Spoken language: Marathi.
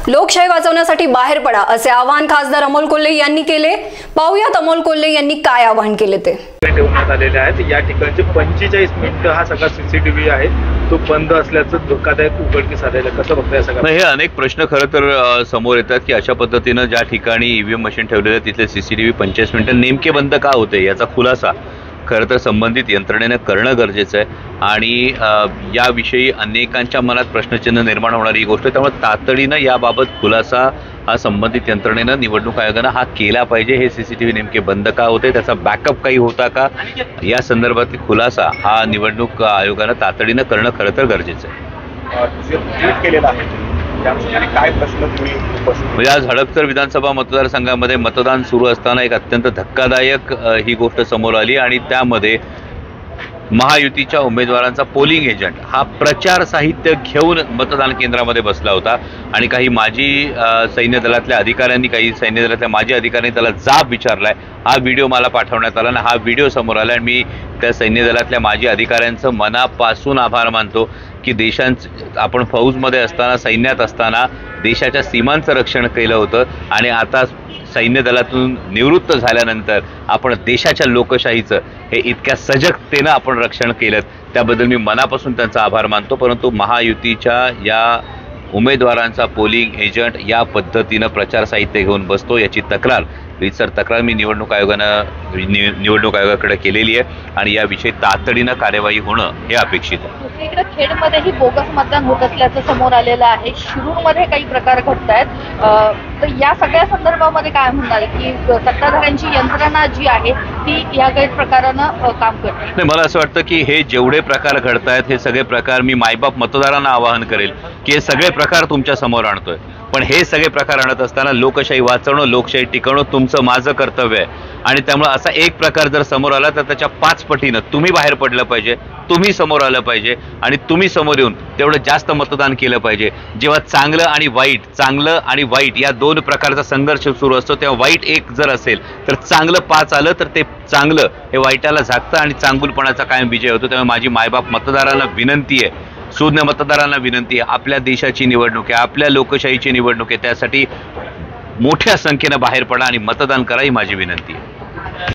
लोकशाही वाचवण्यासाठी बाहेर पडा असे आवाहन खासदार अमोल कोल्हे यांनी केले। पाहूयात अमोल कोल्हे यांनी काय आवाहन केले ते। ठेवण्यात आलेले आहेत। या ठिकाणचे 45 मिनिटं हा सगळा सीसीटीव्ही आहे तो बंद असल्याचं धोकादायक उघडकीस आलेलं कसं बघताय सगळं? हे अनेक प्रश्न खरं तर समोर येतात की अशा पद्धतीनं ज्या ठिकाणी ईव्हीएम मशीन ठेवलेले तिथले सीसीटीव्ही 45 मिनिटं नेमके बंद का होते याचा खुलासा खरं तर संबंधित यंत्रणेनं करणं गरजेचं आहे आणि याविषयी अनेकांच्या मनात प्रश्नचिन्ह निर्माण होणारी ही गोष्ट, त्यामुळे तातडीनं याबाबत खुलासा हा संबंधित यंत्रणेनं निवडणूक आयोगानं हा केला पाहिजे। हे सीसीटीव्ही नेमके बंद का होते, त्याचा बॅकअप काही होता का, या संदर्भातली खुलासा हा निवडणूक आयोगानं तातडीनं करणं खरं तर गरजेचं आहे। काय प्रश्न तुम्ही म्हणजे आज हडपसर विधानसभा मतदारसंघामध्ये मतदान सुरू असताना एक अत्यंत धक्कादायक ही गोष्ट समोर आली आणि त्यामध्ये महायुतीच्या उमेदवारांचा पोलिंग एजंट हा प्रचार साहित्य घेऊन मतदान केंद्रामध्ये बसला होता आणि काही माजी सैन्य दलातल्या अधिकाऱ्यांनी, काही सैन्य दलातल्या माजी अधिकाऱ्यांनी त्याला जाब विचारलाय। हा व्हिडिओ मला पाठवण्यात आला आणि हा व्हिडिओ समोर आला आणि मी त्या सैन्य दलातल्या माजी अधिकाऱ्यांचं मनापासून आभार मानतो की आपण फौजमध्ये असताना, सैन्यात असताना देशाच्या सीमांचं रक्षण केलं होतं आणि आता सैन्य दलातून निवृत्त झाल्यानंतर आपण देशाच्या लोकशाहीचं हे इतक्या सजगतेनं आपण रक्षण केलं, त्याबद्दल मी मनापासून त्यांचा आभार मानतो। परंतु महायुतीच्या या उमेदवारांचा पोलिंग एजंट या पद्धतीनं प्रचार साहित्य घेऊन बसतो याची रीतसर तक्रार मी निवडणूक आयोगाकडे केलेली आहे आणि याविषयी तातडीनं कार्यवाही होणं हे अपेक्षित आहे। दुसरीकडे खेडमध्येही बोगस मतदान होत असल्याचं समोर आलेलं आहे। शिरूरमध्ये काही प्रकार घडत आहेत, तर या सगळ्या संदर्भामध्ये काय म्हणणार की सत्ताधाऱ्यांची यंत्रणा जी आहे ती या गैरप्रकारानं काम करते? नाही, मला असं वाटतं की हे जेवढे प्रकार घडत आहेत हे सगळे प्रकार मी मायबाप मतदारांना आवाहन करेल की हे सगळे प्रकार तुमच्या समोर आणतोय, पण हे सगळे प्रकार आणत असताना लोकशाही वाचवणं, लोकशाही टिकवणं तुमचं माझं कर्तव्य आहे आणि त्यामुळे असा एक प्रकार जर समोर आला तर त्याच्या 5 पटीनं तुम्ही बाहेर पडलं पाहिजे, तुम्ही समोर आलं पाहिजे आणि तुम्ही समोर येऊन तेवढं जास्त मतदान केलं पाहिजे। जेव्हा चांगलं आणि वाईट या 2 प्रकारचा संघर्ष सुरू असतो तेव्हा वाईट एक जर असेल तर चांगलं 5 आलं तर ते चांगलं हे वाईटाला झाकतं आणि चांगुलपणाचा कायम विजय होतो। त्यामुळे माझी मायबाप मतदारांना विनंती आहे, सुज्ञ मतदारांना विनंती आहे, आपल्या देशाची निवडणूक आहे, आपल्या लोकशाहीची निवडणूक आहे, त्यासाठी मोठ्या संख्येनं बाहेर पडा आणि मतदान करा ही माझी विनंती आहे।